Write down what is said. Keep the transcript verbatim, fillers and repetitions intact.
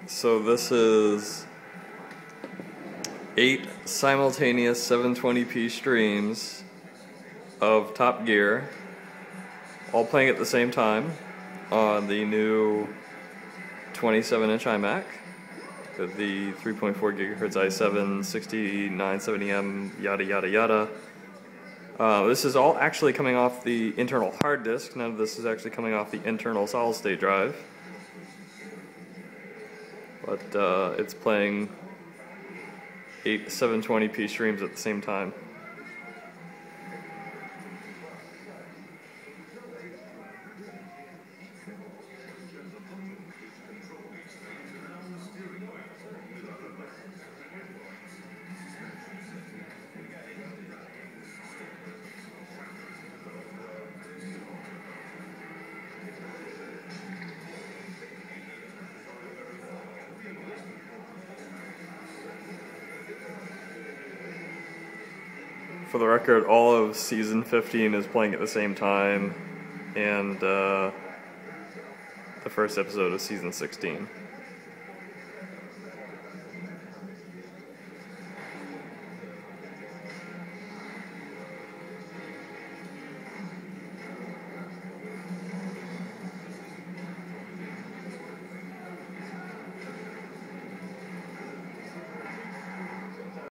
So this is eight simultaneous seven twenty p streams of Top Gear, all playing at the same time on the new twenty-seven inch iMac with the three point four gigahertz i seven, sixty-nine seventy M, yada yada yada. Uh, this is all actually coming off the internal hard disk. None of this is actually coming off the internal solid state drive. But uh, it's playing eight seven twenty p streams at the same time. For the record, all of season fifteen is playing at the same time, and uh, the first episode of season sixteen.